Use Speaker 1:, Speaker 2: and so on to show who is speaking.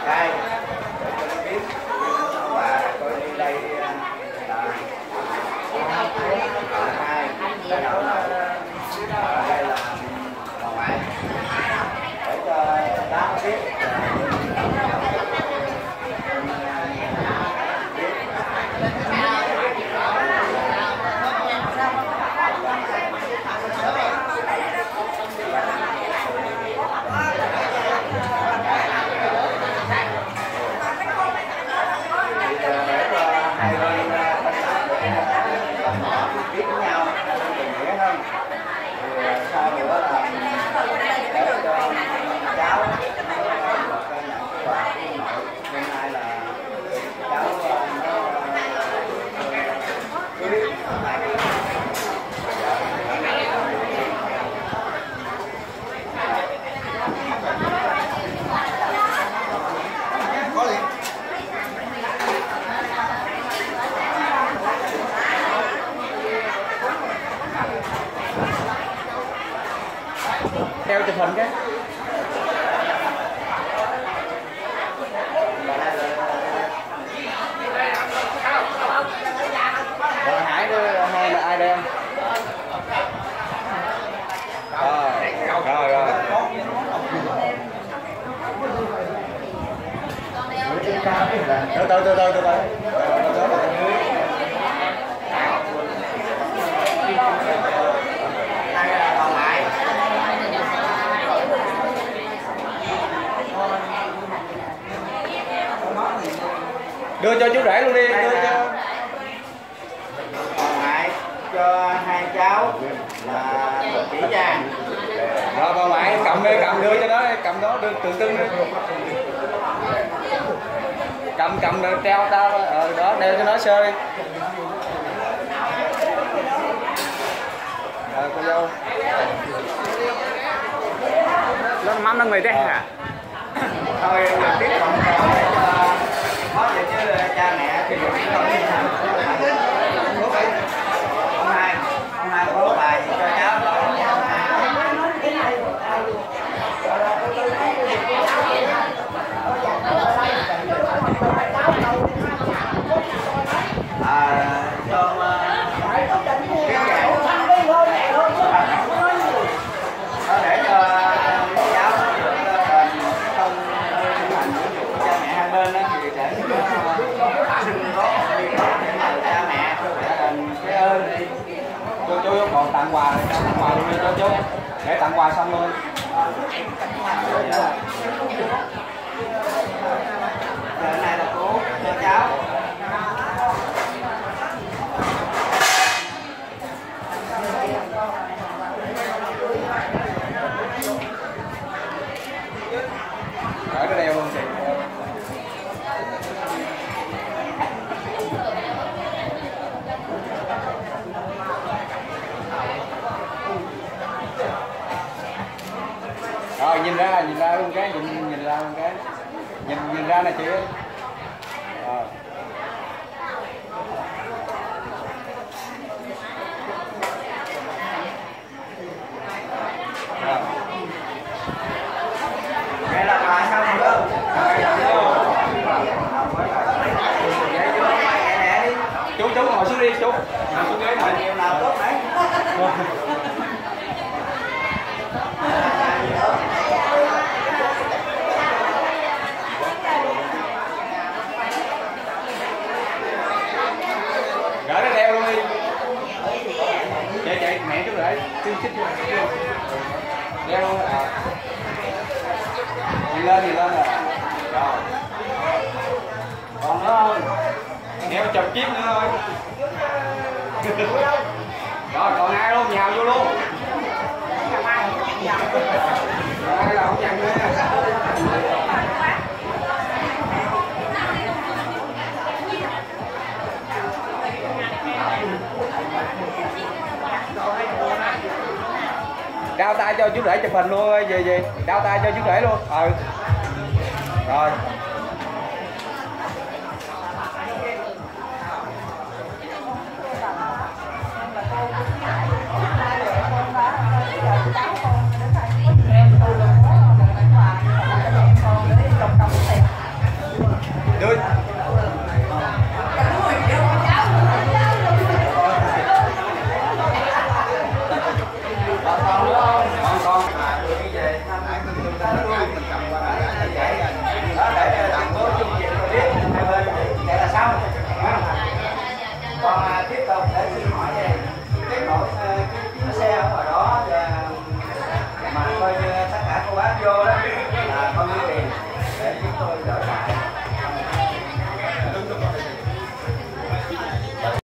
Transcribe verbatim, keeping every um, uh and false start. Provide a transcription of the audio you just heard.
Speaker 1: đây để cho nó biết và coi như đây là hai đây là đây là bà ngoại để cho bác biết. Biết với nhau tình nghĩa hơn thì sau nữa là để cho cháu được nhận cái quà của nội. Hôm nay là cháu nó cưới
Speaker 2: theo chụp hình cái Bà Hải đưa hai là ai đem rồi rồi rồi từ từ từ từ từ từ đưa cho chú rể luôn đi, đưa cho
Speaker 1: còn lại cho hai cháu là chỉ vàng.
Speaker 2: Rồi bà ngoại cầm đi, cầm đưa cho nó, cầm nó đưa tự tưng đi. Cầm cầm rồi treo tao ờ đó, đeo cho nó sơ đi. Rồi cô dâu.
Speaker 3: Nó mắm nó người đấy hả?
Speaker 1: Thôi tiếp tục có gì chứ cha mẹ thì không đi làm. Hôm nay hôm nay có bài cho cháu. À, cho cái kẹo để cho cháu được không hành ví dụ cha mẹ hai bên đó, thì để xưng có đi nhờ cha mẹ gia đình cái ơn đi.
Speaker 2: Chú chú còn tặng quà này, tặng quà luôn đi cho chú, để tặng quà xong luôn.
Speaker 1: Giờ này là cô cho cháu.
Speaker 2: Ở cái đeo luôn chị. Rồi nhìn ra, nhìn ra luôn cái, nhìn nhìn ra luôn cái, nhìn nhìn ra nè chị. Rồi. Rồi.
Speaker 1: Đây là bài xong rồi.
Speaker 2: Chú chú ngồi xuống đi chú. Ngồi xuống ghế ngồi.
Speaker 1: Nhiều nào tốt đấy.
Speaker 2: Gỡ nó đeo luôn đi. Chạy chạy mẹ chú rể. Chích chích. Đeo luôn. À. Nhìn lên nhìn lên rồi. Rồi. Còn nữa không? Đeo chụp chiếc nữa thôi. Rồi còn ai luôn, nhào vô luôn. Ai là không nhận nữa. Đao tay cho chú rể chụp hình luôn, gì gì đao tay cho chú rể luôn. Ừ rồi
Speaker 1: vô đó